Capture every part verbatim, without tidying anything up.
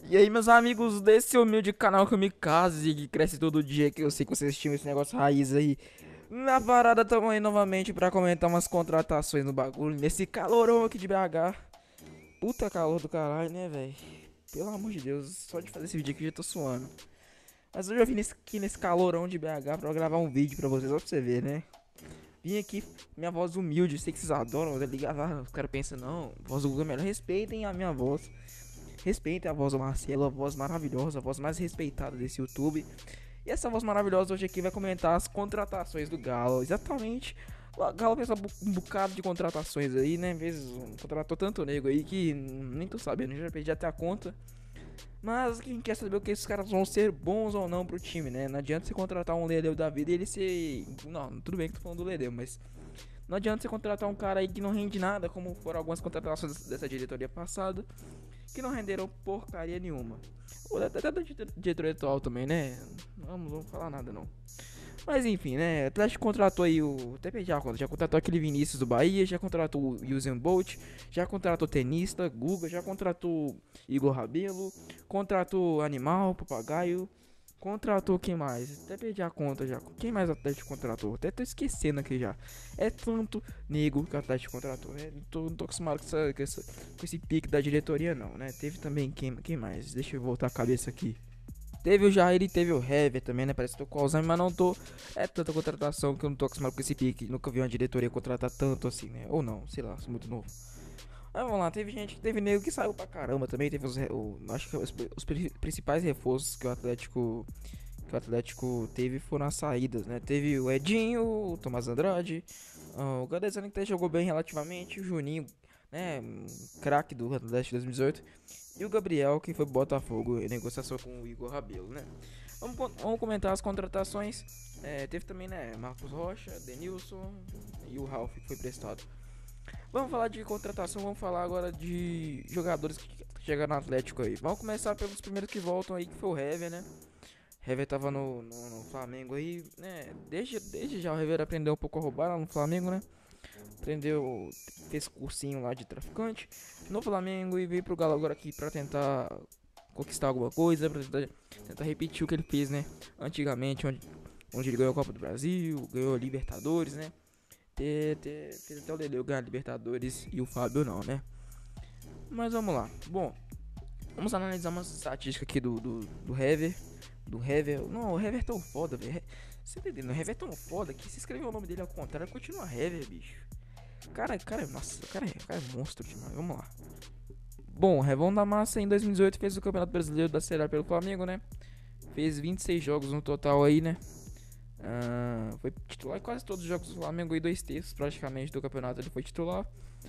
E aí, meus amigos desse humilde canal Kamikaze, que cresce todo dia, que eu sei que vocês assistem esse negócio raiz aí. Na parada, tamo aí novamente pra comentar umas contratações no bagulho, nesse calorão aqui de B H. Puta calor do caralho, né, velho? Pelo amor de Deus, só de fazer esse vídeo aqui eu já tô suando. Mas hoje eu vim nesse, aqui nesse calorão de B H pra gravar um vídeo pra vocês, só pra você ver, né? Vim aqui, minha voz humilde, sei que vocês adoram, tá ligado? Ah, os caras pensam, não, voz do Google é melhor, respeitem a minha voz. Respeitem a voz do Marcelo, a voz maravilhosa, a voz mais respeitada desse YouTube. E essa voz maravilhosa hoje aqui vai comentar as contratações do Galo. Exatamente. O Galo fez um bocado de contratações aí, né? Às vezes contratou tanto nego aí que nem tô sabendo, já perdi até a conta. Mas quem quer saber o que esses caras vão ser bons ou não pro time, né? Não adianta você contratar um Ledeu da vida e ele ser. Não, tudo bem que tô falando do Ledeu, mas não adianta você contratar um cara aí que não rende nada, como foram algumas contratações dessa diretoria passada, que não renderam porcaria nenhuma. Ou até da diretoria atual também, né? Não vamos falar nada não. Mas enfim, né? Atlético contratou aí o. Até perdi a conta. Já contratou aquele Vinícius do Bahia, já contratou o Usain Bolt, já contratou o tenista, Guga, já contratou Igor Rabelo, contratou Animal, Papagaio. Contratou quem mais? Até perdi a conta já. Quem mais o Atlético contratou? Até tô esquecendo aqui já. É tanto nego que o Atlético contratou. Né? Não, tô, não tô acostumado com, essa, com, essa, com esse pique da diretoria, não, né? Teve também quem, quem mais? Deixa eu voltar a cabeça aqui. Teve o Jair e teve o Hever também, né? Parece que tô com Alzheimer, mas não tô. É tanta contratação que eu não tô acostumado com esse pique. Nunca vi uma diretoria contratar tanto assim, né? Ou não, sei lá, sou muito novo. Mas vamos lá, teve gente que teve nego que saiu pra caramba também. Teve os, o, acho que os, os principais reforços que o Atlético que o Atlético teve foram as saídas, né? Teve o Edinho, o Tomás Andrade, uh, o Gadesani que até jogou bem relativamente, o Juninho, né? Um craque do Atlético dois mil e dezoito, e o Gabriel que foi pro Botafogo em negociação com o Igor Rabelo, né? Vamos, vamos comentar as contratações. É, teve também, né? Marcos Rocha, Denilson e o Ralf que foi prestado. Vamos falar de contratação, vamos falar agora de jogadores que chegaram no Atlético aí. Vamos começar pelos primeiros que voltam aí, que foi o Hever, né? Hever tava no, no, no Flamengo aí, né? Desde, desde já o Hever aprendeu um pouco a roubar lá no Flamengo, né? Aprendeu, fez cursinho lá de traficante no Flamengo e veio pro Galo agora aqui pra tentar conquistar alguma coisa, pra tentar, tentar repetir o que ele fez, né? Antigamente, onde, onde ele ganhou a Copa do Brasil, ganhou a Libertadores, né? Ter, ter, fez até o Leleu ganhar a Libertadores e o Fábio não, né? Mas vamos lá. Bom, vamos analisar uma estatística aqui do, do, do Hever. Do Hever. Não, o Hever é tão foda, velho. Você tá entendendo? O Hever é tão foda que se escrever o nome dele ao contrário, continua Hever, bicho. Cara, cara, nossa, o cara, é, o cara é monstro demais. Vamos lá. Bom, o Revão da Massa em dois mil e dezoito fez o Campeonato Brasileiro da Série A pelo Flamengo, né? Fez vinte e seis jogos no total aí, né? Uh, foi titular em quase todos os jogos do Flamengo e dois terços praticamente do campeonato ele foi titular.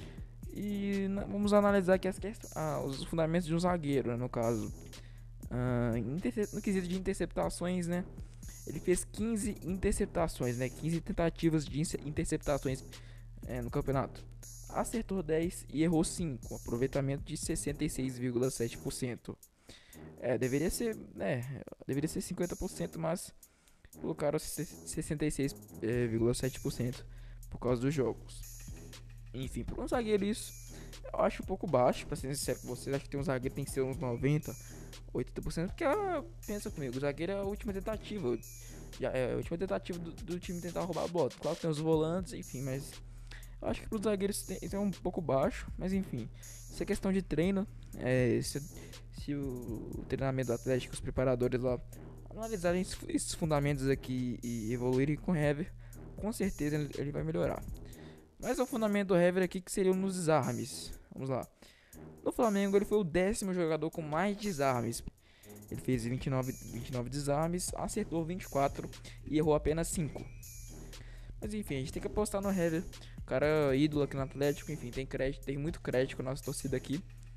E vamos analisar aqui as ah, os fundamentos de um zagueiro, né, no caso. Uh, no quesito de interceptações, né? Ele fez quinze interceptações, né? quinze tentativas de interceptações é, no campeonato. Acertou dez e errou cinco, aproveitamento de sessenta e seis vírgula sete por cento. É, deveria ser, né, deveria ser cinquenta por cento, mas colocaram sessenta e seis vírgula sete por cento por causa dos jogos. Enfim, por um zagueiro isso eu acho um pouco baixo, pra ser sincero com vocês. Acho que tem um zagueiro tem que ser uns noventa, oitenta por cento, porque ah, pensa comigo, o zagueiro é a última tentativa. Já é a última tentativa do, do time tentar roubar a bola. Claro que tem os volantes, enfim, mas eu acho que para os zagueiros tem, tem um pouco baixo, mas enfim. Isso é questão de treino. É, se, se o, o treinamento do Atlético, os preparadores lá analisarem esses fundamentos aqui e evoluírem com o Hever, com certeza ele, ele vai melhorar. Mas o fundamento do Hever aqui que seria nos desarmes. Vamos lá. No Flamengo ele foi o décimo jogador com mais desarmes. Ele fez vinte e nove, vinte e nove desarmes, acertou vinte e quatro e errou apenas cinco. Mas enfim, a gente tem que apostar no Hever. O cara é ídolo aqui no Atlético, enfim, tem crédito, tem muito crédito com a nossa torcida aqui.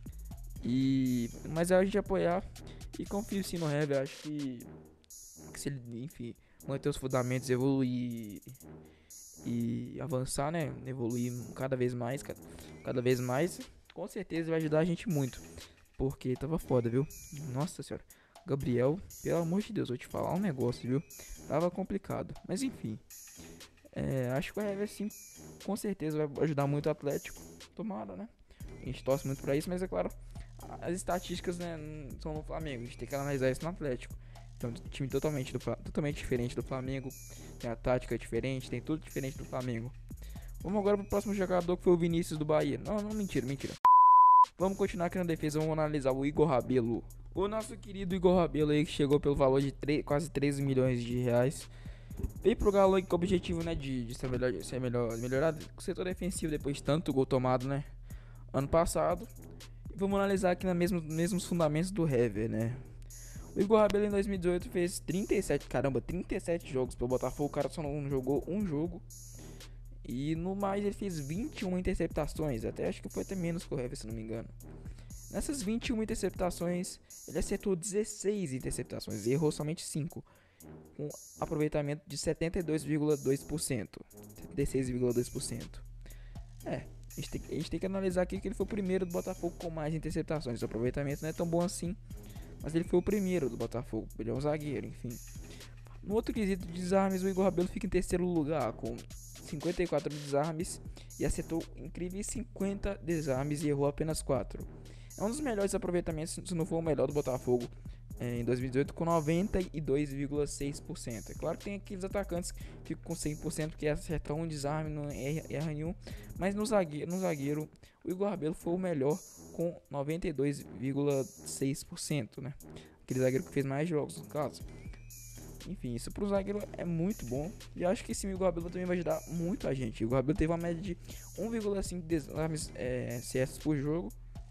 E mas é a gente apoiar e confio sim no Hever. Acho que, que se ele, enfim, manter os fundamentos, evoluir e avançar, né? Evoluir cada vez mais, cada, cada vez mais, com certeza vai ajudar a gente muito. Porque tava foda, viu? Nossa senhora. Gabriel, pelo amor de Deus, vou te falar um negócio, viu? Tava complicado. Mas enfim. É, acho que o Hever sim, com certeza vai ajudar muito o Atlético. Tomara, né? A gente torce muito pra isso, mas é claro, as estatísticas, né, não são no Flamengo. A gente tem que analisar isso no Atlético. Então, time totalmente, do, totalmente diferente do Flamengo. Tem a tática diferente, tem tudo diferente do Flamengo. Vamos agora pro próximo jogador, que foi o Vinícius do Bahia. Não, não, mentira, mentira. Vamos continuar aqui na defesa, vamos analisar o Igor Rabelo. O nosso querido Igor Rabelo aí, que chegou pelo valor de três, quase treze milhões de reais. Veio pro Galo com o objetivo, né, de, de ser melhor, de ser melhor, melhorar o setor defensivo depois de tanto gol tomado, né, ano passado. E vamos analisar aqui nos mesmos, mesmos fundamentos do Hever, né. O Igor Rabelo em dois mil e dezoito fez trinta e sete, caramba, trinta e sete jogos pelo Botafogo. O cara só não jogou um jogo. E no mais ele fez vinte e uma interceptações. Até acho que foi até menos que o Hever, se não me engano. Nessas vinte e uma interceptações, ele acertou dezesseis interceptações e errou somente cinco. Com aproveitamento de setenta e dois vírgula dois por cento. setenta e seis vírgula dois por cento. É, a gente, tem, a gente tem que analisar aqui que ele foi o primeiro do Botafogo com mais interceptações. O aproveitamento não é tão bom assim, mas ele foi o primeiro do Botafogo. Ele é um zagueiro, enfim. No outro quesito de desarmes, o Igor Rabelo fica em terceiro lugar com cinquenta e quatro desarmes e acertou incríveis cinquenta desarmes e errou apenas quatro. É um dos melhores aproveitamentos, se não for o melhor do Botafogo é, em dois mil e dezoito, com noventa e dois vírgula seis por cento. É claro que tem aqueles atacantes que ficam com cem por cento, que acertam um desarme, não erra nenhum, mas no zagueiro, no zagueiro o Igor Rabelo foi o melhor com noventa e dois vírgula seis por cento, né? Aquele zagueiro que fez mais jogos, no caso. Enfim, isso pro zagueiro é muito bom. E acho que esse Igor Rabelo também vai ajudar muito a gente. O Igor Rabelo teve uma média de um vírgula cinco desarmes é, C S por jogo.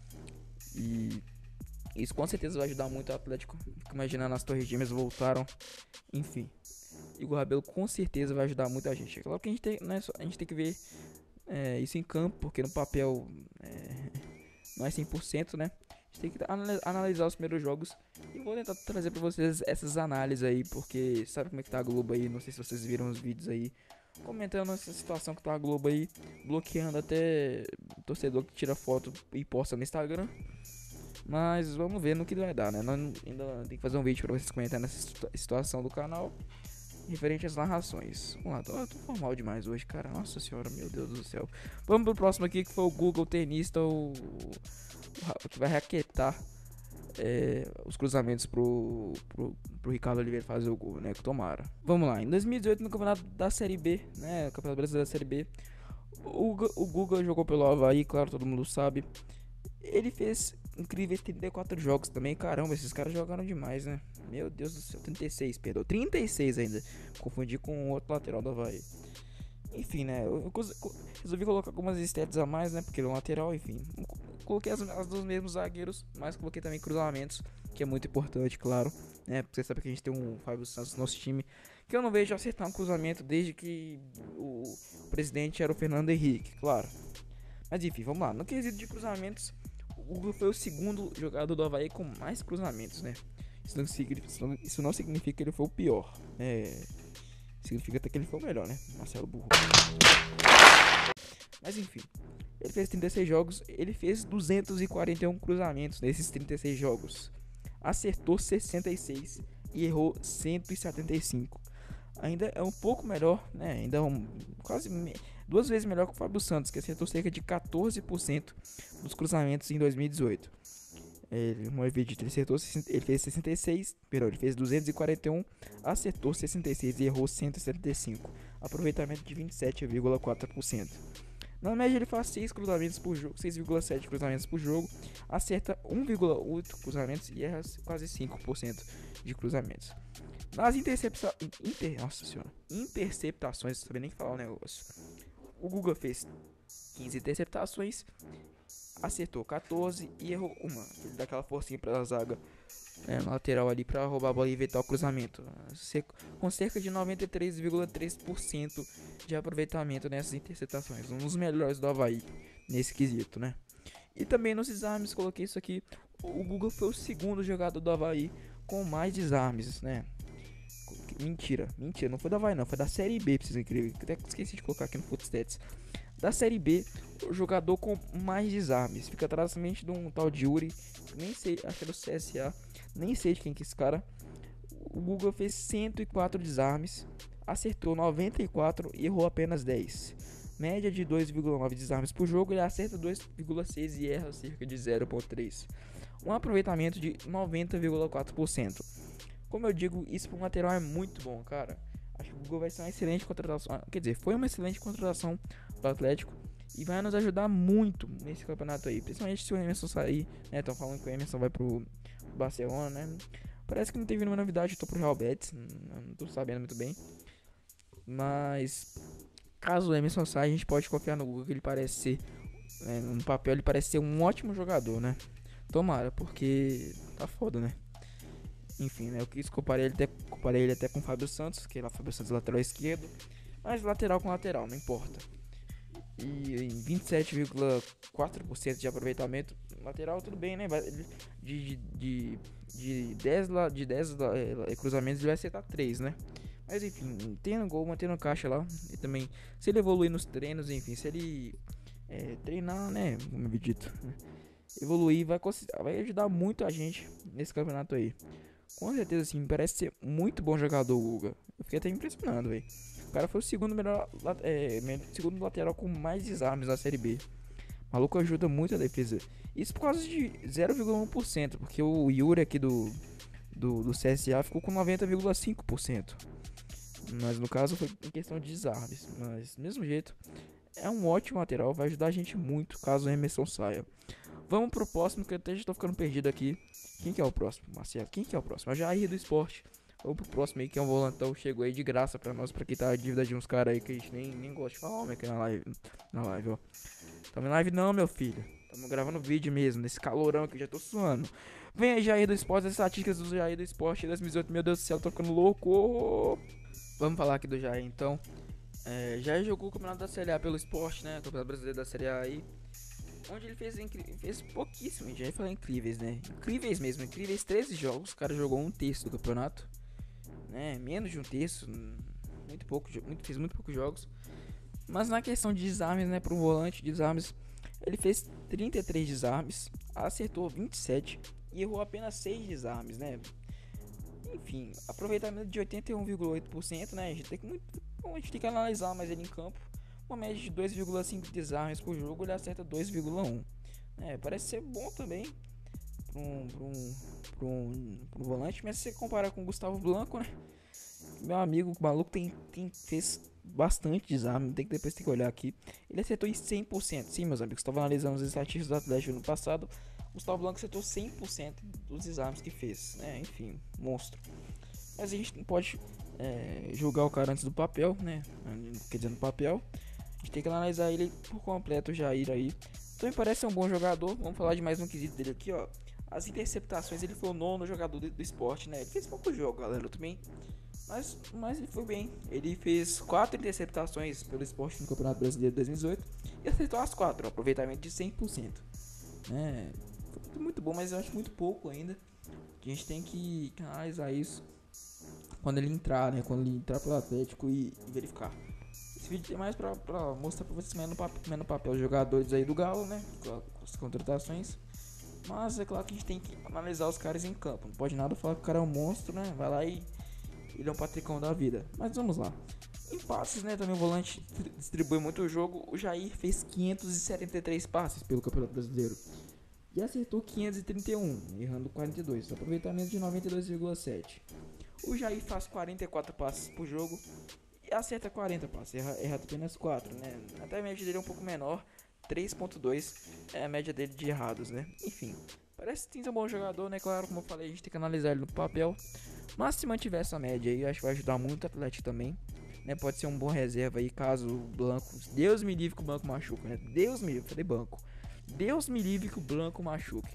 E isso com certeza vai ajudar muito o Atlético. Fico imaginando, as Torres Gêmeas voltaram. Enfim, Igor Rabelo com certeza vai ajudar muito a gente. É claro que a gente tem, né, a gente tem que ver é, isso em campo, porque no papel é, não é cem por cento, né? A gente tem que analisar os primeiros jogos. E vou tentar trazer pra vocês essas análises aí, porque sabe como é que tá a Globo aí? Não sei se vocês viram os vídeos aí comentando essa situação que tá a Globo aí, bloqueando até torcedor que tira foto e posta no Instagram. Mas vamos ver no que vai dar, né? Nós ainda tem que fazer um vídeo pra vocês comentarem essa situação do canal referente às narrações. Vamos lá, tô, eu tô formal demais hoje, cara. Nossa senhora, meu Deus do céu. Vamos pro próximo aqui, que foi o Google Tenista, o, o que vai raquetar é, os cruzamentos pro, pro, pro Ricardo Oliveira fazer o gol, né? Que tomara. Vamos lá, em dois mil e dezoito, no campeonato da Série B, né? Campeonato Brasileiro da Série B, o, o Guga jogou pelo Avaí, claro, todo mundo sabe. Ele fez incríveis trinta e quatro jogos também. Caramba, esses caras jogaram demais, né? Meu Deus do céu, trinta e seis, perdão, trinta e seis ainda. Confundi com o outro lateral do Avaí. Enfim, né, eu resolvi colocar algumas stats a mais, né, porque ele é um lateral, enfim. Coloquei as, as dos mesmos zagueiros, mas coloquei também cruzamentos, que é muito importante, claro, né, porque você sabe que a gente tem um Fábio Santos no nosso time, que eu não vejo acertar um cruzamento desde que o presidente era o Fernando Henrique, claro. Mas enfim, vamos lá, no quesito de cruzamentos, o Hugo foi o segundo jogador do Avaí com mais cruzamentos, né. Isso não significa, isso não significa que ele foi o pior, é... significa até que ele foi o melhor, né? Marcelo Burro. Mas enfim, ele fez trinta e seis jogos, ele fez duzentos e quarenta e um cruzamentos nesses trinta e seis jogos. Acertou sessenta e seis e errou cento e setenta e cinco. Ainda é um pouco melhor, né? Ainda é um, quase me, duas vezes melhor que o Fábio Santos, que acertou cerca de quatorze por cento dos cruzamentos em dois mil e dezoito. Ele, uma vez ele acertou, ele fez sessenta e seis, perdão, ele fez duzentos e quarenta e um, acertou sessenta e seis e errou cento e setenta e cinco, aproveitamento de vinte e sete vírgula quatro por cento. Na média ele faz seis cruzamentos por jogo, seis vírgula sete cruzamentos por jogo, acerta um vírgula oito cruzamentos e erra quase cinco por cento de cruzamentos. Nas interceptações, inter, nossa senhora, interceptações, não sabia nem falar o negócio. O Guga fez quinze interceptações, acertou quatorze e errou uma. Ele dá aquela forcinha pra zaga é, na lateral ali pra roubar a bola e evitar o cruzamento. Com cerca de noventa e três vírgula três por cento de aproveitamento nessas interceptações. Um dos melhores do Avaí nesse quesito, né? E também nos desarmes, coloquei isso aqui. O Guga foi o segundo jogador do Avaí com mais desarmes, né? Mentira, mentira, não foi do Avaí não, foi da Série B, pra vocês incrível. Até esqueci de colocar aqui no Footstats. Da Série B, o jogador com mais desarmes. Fica atrás somente de um tal de Yuri. Nem sei, acho que é do C S A. Nem sei de quem que é esse cara. O Guga fez cento e quatro desarmes. Acertou noventa e quatro e errou apenas dez. Média de dois vírgula nove desarmes por jogo. Ele acerta dois vírgula seis e erra cerca de zero vírgula três. um aproveitamento de noventa vírgula quatro por cento. Como eu digo, isso para um lateral é muito bom, cara. Acho que o Guga vai ser uma excelente contratação. Quer dizer, foi uma excelente contratação do Atlético e vai nos ajudar muito nesse campeonato aí. Principalmente se o Emerson sair, né? Estão falando que o Emerson vai pro Barcelona, né? Parece que não teve nenhuma novidade, eu tô pro Real Betis, não tô sabendo muito bem. Mas caso o Emerson saia, a gente pode confiar no Guga, que ele parece ser, né, no papel ele parece ser um ótimo jogador, né? Tomara, porque tá foda, né? Enfim, né? Eu quis comparar ele até, comparei ele até com o Fábio Santos, que é lá o Fábio Santos lateral esquerdo. Mas lateral com lateral, não importa. E em vinte e sete vírgula quatro por cento de aproveitamento lateral, tudo bem, né? De, de, de, de dez, de dez é, cruzamentos ele vai acertar três, né? Mas enfim, tendo gol, mantendo caixa lá. E também, se ele evoluir nos treinos, enfim, se ele é, treinar, né? Como eu dito, né, evoluir, vai, vai ajudar muito a gente nesse campeonato aí. Com certeza, sim, parece ser muito bom jogador, o Guga. Eu fiquei até impressionado, velho. O cara foi o segundo melhor, é, segundo lateral com mais desarmes da Série B. O maluco ajuda muito a defesa. Isso por causa de zero vírgula um por cento, porque o Yuri aqui do, do, do C S A ficou com noventa vírgula cinco por cento. Mas no caso foi em questão de desarmes. Mas do mesmo jeito, é um ótimo lateral, vai ajudar a gente muito caso o Emerson saia. Vamos pro próximo, que eu até já tô ficando perdido aqui. Quem que é o próximo, Marcelo? Quem que é o próximo? É o Jair do Esporte. Vamos pro próximo aí, que é um volantão. Chegou aí de graça pra nós, pra quitar a dívida de uns caras aí que a gente nem, nem gosta de falar, homem, aqui na live. Na live, ó. Tamo em live não, meu filho. Tamo gravando vídeo mesmo, nesse calorão aqui, já tô suando. Vem aí, Jair do Esporte, as estatísticas do Jair do Esporte dois mil e dezoito. Meu Deus do céu, tô ficando louco. Vamos falar aqui do Jair, então. É, Jair jogou o campeonato da Série A pelo Esporte, né? O campeonato brasileiro da Série A aí. Onde ele fez, fez pouquíssimo, já ia falar incríveis, né? Incríveis mesmo, incríveis treze jogos. O cara jogou um terço do campeonato, né? Menos de um terço, muito pouco, muito, fez muito poucos jogos. Mas na questão de desarmes, né? Para um volante de desarmes, ele fez trinta e três desarmes, acertou vinte e sete e errou apenas seis desarmes, né? Enfim, aproveitamento de oitenta e um vírgula oito por cento, né? A gente tem que, muito, bom, a gente tem que analisar mais ele em campo. Uma média de dois vírgula cinco desarmes por jogo, ele acerta dois vírgula um. É, parece ser bom também para um, pra um, pra um, pra um volante, mas se você comparar com o Gustavo Blanco, né? Meu amigo, o maluco tem, tem, fez bastante desarme, tem que depois tem que olhar aqui. Ele acertou em cem por cento. Sim, meus amigos, estava analisando os estatísticos do Atlético no passado. Gustavo Blanco acertou cem por cento dos desarmes que fez. É, enfim, monstro. Mas a gente não pode é, julgar o cara antes do papel, né? Quer dizer, no papel. A gente tem que analisar ele por completo, o Jair aí. Então me parece ser um bom jogador. Vamos falar de mais um quesito dele aqui, ó. As interceptações, ele foi o nono jogador do, do esporte, né? Ele fez pouco jogo, galera, também. Mas, mas ele foi bem. Ele fez quatro interceptações pelo esporte no Campeonato Brasileiro de dois mil e dezoito. E acertou as quatro, aproveitamento de cem por cento. É, foi muito bom, mas eu acho muito pouco ainda. A gente tem que analisar isso quando ele entrar, né? Quando ele entrar pelo Atlético e, e verificar. Esse vídeo tem mais pra, pra mostrar pra vocês como é no papel, como é no papel os jogadores aí do Galo, né? Com as contratações. Mas é claro que a gente tem que analisar os caras em campo. Não pode nada falar que o cara é um monstro, né? Vai lá e ele é um patricão da vida. Mas vamos lá. Em passes, né? Também o volante distribui muito o jogo. O Jair fez quinhentos e setenta e três passes pelo Campeonato Brasileiro. E acertou quinhentos e trinta e um, errando quarenta e dois. Aproveitamento de noventa e dois vírgula sete. O Jair faz quarenta e quatro passes por jogo e acerta quarenta passes, erra, erra apenas quatro, né? Até a média dele é um pouco menor, três ponto dois é a média dele de errados, né? Enfim, parece que tem um bom jogador, né? Claro, como eu falei, a gente tem que analisar ele no papel. Mas se mantiver essa média aí, acho que vai ajudar muito o Atlético também, né? Pode ser um bom reserva aí, caso o Blanco... Deus me livre que o Blanco machuque, né? Deus me livre, falei banco. Deus me livre que o Blanco machuque.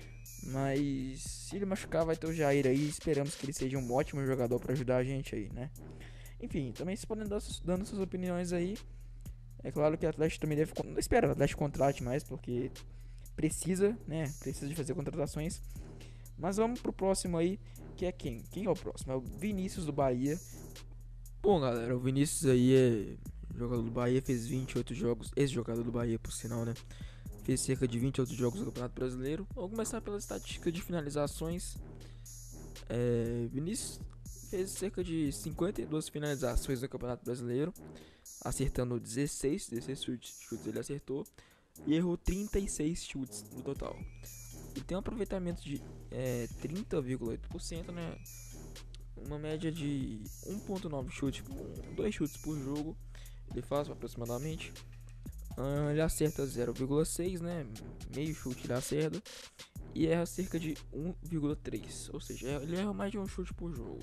Mas se ele machucar, vai ter o Jair aí. Esperamos que ele seja um ótimo jogador para ajudar a gente aí, né? Enfim, também se podem dar, dando suas opiniões aí. É claro que o Atlético também deve... Não espero que o Atlético contrate mais, porque precisa, né? Precisa de fazer contratações. Mas vamos pro próximo aí, que é quem? Quem é o próximo? É o Vinícius do Bahia. Bom, galera, o Vinícius aí é jogador do Bahia, fez vinte e oito jogos. Ex-jogador do Bahia, por sinal, né? Fez cerca de vinte e oito jogos no Campeonato Brasileiro. Vamos começar pela estatística de finalizações. É, Vinícius fez cerca de cinquenta e duas finalizações no Campeonato Brasileiro, acertando dezesseis, dezesseis chutes, chutes ele acertou, e errou trinta e seis chutes no total. Ele tem um aproveitamento de é, trinta vírgula oito por cento, né? Uma média de um ponto nove chutes, dois chutes por jogo. Ele faz aproximadamente. Uh, ele acerta zero vírgula seis, né? Meio chute ele acerta. E erra cerca de um vírgula três. Ou seja, ele erra mais de um chute por jogo.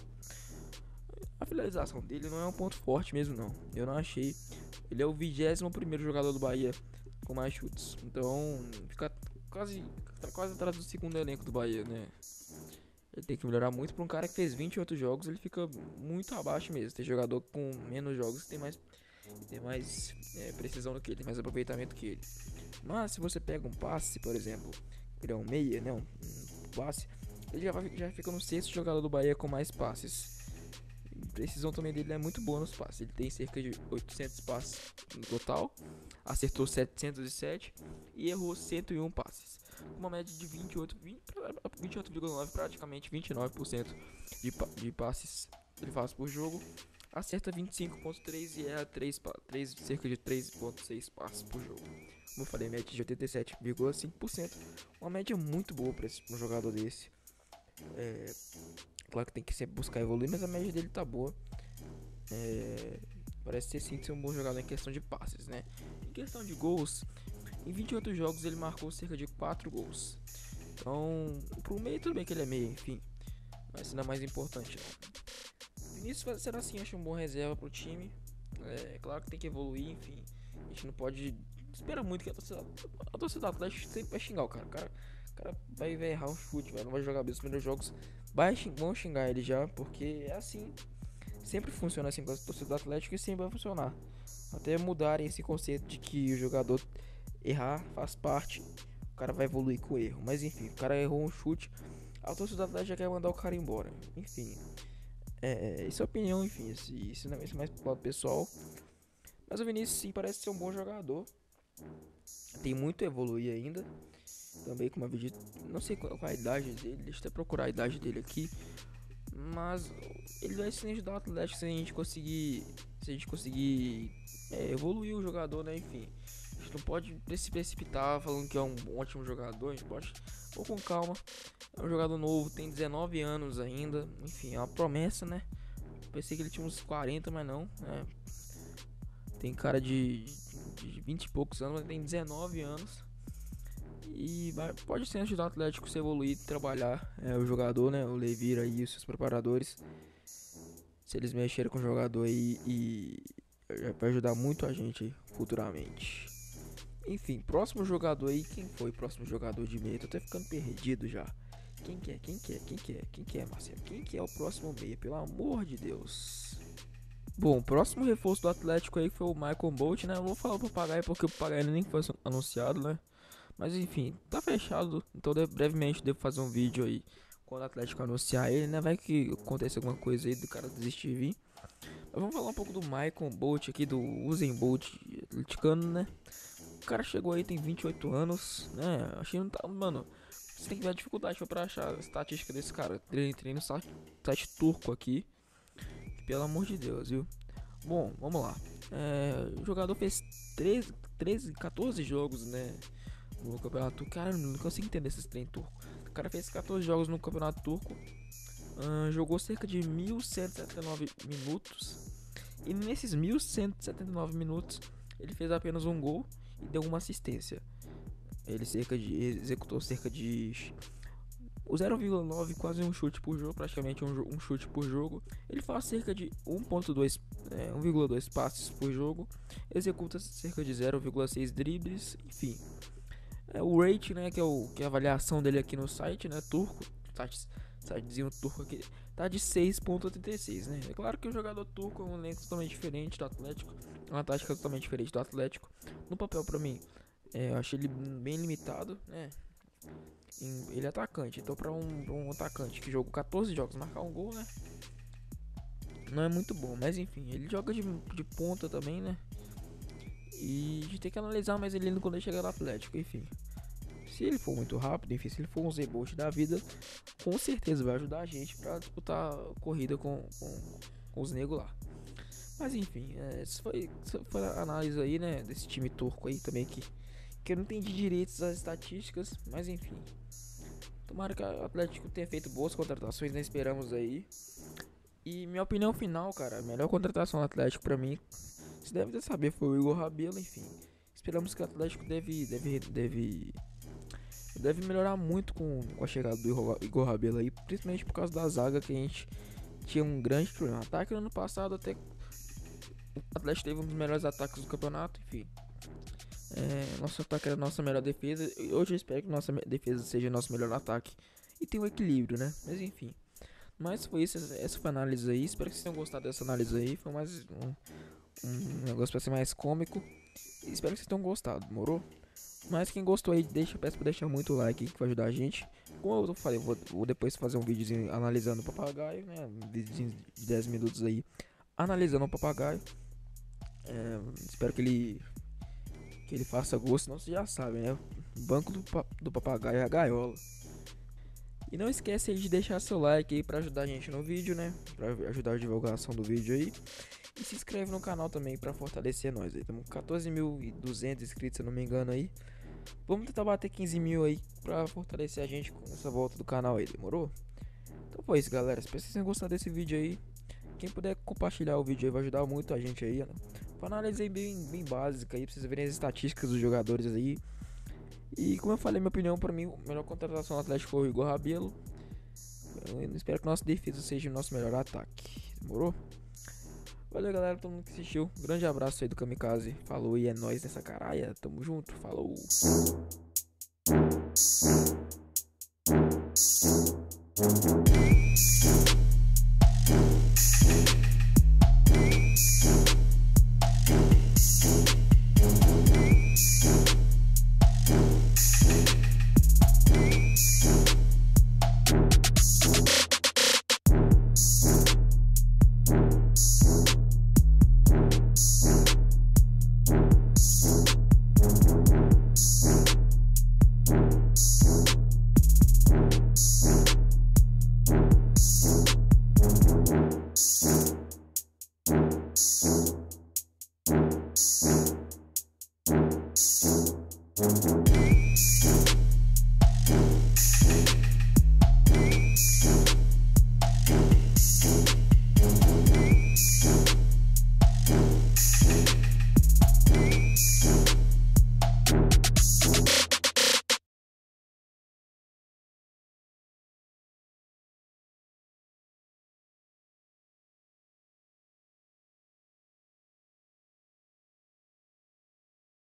A finalização dele não é um ponto forte mesmo, não. Eu não achei. Ele é o vigésimo primeiro jogador do Bahia com mais chutes. Então, fica quase, quase atrás do segundo elenco do Bahia, né? Ele tem que melhorar muito. Para um cara que fez vinte e oito jogos, ele fica muito abaixo mesmo. Tem jogador com menos jogos que tem mais, tem mais é, precisão do que ele, tem mais aproveitamento que ele. Mas se você pega um passe, por exemplo, ele é um meia, né? Um, um passe, ele já, vai, já fica no sexto jogador do Bahia com mais passes. A precisão também dele é muito boa nos passes. Ele tem cerca de oitocentos passes no total, acertou setecentos e sete e errou cento e um passes. Uma média de vinte e oito vírgula nove, praticamente vinte e nove por cento de, pa de passes ele faz por jogo. Acerta vinte e cinco vírgula três e erra três, três, cerca de três vírgula seis passes por jogo. Como eu falei, média de oitenta e sete vírgula cinco por cento. Uma média muito boa para um jogador desse. É, claro que tem que sempre buscar evoluir, mas a média dele tá boa. É, parece ser sim ser um bom jogador em questão de passes, né? Em questão de gols, em vinte e oito jogos ele marcou cerca de quatro gols. Então, pro meio tudo bem que ele é meio, enfim. Mas isso não é mais importante, não. Vinícius será assim, acho um bom reserva pro time. É claro que tem que evoluir, enfim. A gente não pode esperar muito que a torcida, a torcida do Atlético sempre vai xingar o cara. O cara, o cara vai, vai errar um chute, vai, não vai jogar bem os primeiros jogos. Vai, vão xingar ele já, porque é assim. Sempre funciona assim com a torcida do Atlético e sempre vai funcionar. Até mudarem esse conceito de que o jogador errar faz parte, o cara vai evoluir com o erro. Mas enfim, o cara errou um chute, a torcida do Atlético já quer mandar o cara embora. Enfim, é, isso é opinião, enfim, isso, isso não é isso mais pro lado pessoal. Mas o Vinícius sim parece ser um bom jogador. Tem muito a evoluir ainda. Também como eu vi, não sei qual, qual a idade dele, deixa eu até procurar a idade dele aqui. Mas ele vai se ajudar o Atlético se a gente conseguir, se a gente conseguir é, evoluir o jogador, né? Enfim, a gente não pode se precipitar falando que é um ótimo jogador. A gente pode ou com calma. É um jogador novo, tem dezenove anos ainda. Enfim, é uma promessa, né? Pensei que ele tinha uns quarenta, mas não. Né? Tem cara de, de vinte e poucos anos, mas tem dezenove anos. E vai, pode ser ajudar o Atlético a se evoluir, trabalhar é, o jogador, né? O Levira e os seus preparadores. Se eles mexerem com o jogador aí, e vai ajudar muito a gente futuramente. Enfim, próximo jogador aí, quem foi o próximo jogador de meia? Tô até ficando perdido já. Quem que é? Quem que é? Quem que é? Quem que é, Marcelo? Quem que é o próximo meia? Pelo amor de Deus. Bom, o próximo reforço do Atlético aí foi o Michael Bolt, né? Eu vou falar o Papagaio porque o Papagaio nem foi anunciado, né? Mas enfim, tá fechado. Então brevemente devo fazer um vídeo aí quando o Atlético anunciar ele, né? Vai que acontece alguma coisa aí do cara desistir de vir. Mas vamos falar um pouco do Michael Bolt aqui, do Usain Bolt atleticano, né? O cara chegou aí, tem vinte e oito anos, né? Achei que não tá. Mano, você tem que ver a dificuldade pra achar a estatística desse cara. Treino, treino no site, site turco aqui. Pelo amor de Deus, viu? Bom, vamos lá. É, o jogador fez treze, treze, quatorze jogos, né? No campeonato turco. Cara, eu não consigo entender esses treinos turcos. O cara fez quatorze jogos no campeonato turco. Uh, jogou cerca de mil cento e setenta e nove minutos. E nesses mil cento e setenta e nove minutos, ele fez apenas um gol e deu uma assistência. Ele cerca de, executou cerca de o zero vírgula nove, quase um chute por jogo, praticamente um, um chute por jogo. Ele faz cerca de um vírgula dois é, um vírgula dois passes por jogo. Executa cerca de zero vírgula seis dribles, enfim. É, o rate, né, que é, o, que é a avaliação dele aqui no site, né, turco, site, sitezinho turco aqui, tá de seis vírgula oitenta e seis, né. É claro que o jogador turco é um elenco totalmente diferente do Atlético, uma tática totalmente diferente do Atlético. No papel, pra mim, é, eu achei ele bem limitado, né. Em, ele é atacante, então pra um, pra um atacante que jogou quatorze jogos, marcar um gol, né, não é muito bom. Mas enfim, ele joga de, de ponta também, né. E a gente tem que analisar mais ele quando ele chegar no Atlético, enfim. Se ele for muito rápido, enfim, se ele for um Zebolt da vida, com certeza vai ajudar a gente pra disputar a corrida com, com, com os negros lá. Mas enfim, é, isso foi, isso foi a análise aí, né, desse time turco aí também, que, que eu não entendi direito as estatísticas, mas enfim. Tomara que o Atlético tenha feito boas contratações, né? Esperamos aí. E minha opinião final, cara, a melhor contratação do Atlético pra mim, você deve ter saber, foi o Igor Rabelo, enfim. Esperamos que o Atlético deve, deve, deve, deve melhorar muito com, com a chegada do Igor Rabelo aí, principalmente por causa da zaga, que a gente tinha um grande problema. Ataque no ano passado até o Atlético teve um dos melhores ataques do campeonato, enfim. É, nosso ataque era a nossa melhor defesa. Hoje eu espero que nossa defesa seja nosso melhor ataque. E tem um equilíbrio, né? Mas enfim. Mas foi isso, essa foi a análise aí. Espero que vocês tenham gostado dessa análise aí. Foi mais um, um negócio pra ser mais cômico. E espero que vocês tenham gostado, demorou? Mas quem gostou aí, deixa, peço pra deixar muito like aí, que vai ajudar a gente. Como eu falei, vou, vou depois fazer um videozinho analisando o papagaio, né? Um videozinho de dez minutos aí, analisando o papagaio. É, espero que ele que ele faça gosto, senão vocês já sabem, né? O banco do, do papagaio é a gaiola. E não esquece aí de deixar seu like aí pra ajudar a gente no vídeo, né? Pra ajudar a divulgação do vídeo aí. E se inscreve no canal também pra fortalecer nós aí. Estamos com quatorze mil e duzentos inscritos, se eu não me engano aí. Vamos tentar bater quinze mil aí pra fortalecer a gente com essa volta do canal aí, demorou? Então foi isso, galera. Espero que vocês tenham gostado desse vídeo aí. Quem puder compartilhar o vídeo aí vai ajudar muito a gente aí, né? Uma análise bem, bem básica aí, pra vocês verem as estatísticas dos jogadores aí. E como eu falei, minha opinião, pra mim, a melhor contratação do Atlético foi o Igor Rabelo. Eu espero que nossa defesa seja o nosso melhor ataque, demorou? Valeu, galera, todo mundo que assistiu. Grande abraço aí do Kamikaze. Falou e é nóis nessa caralho. Tamo junto, falou.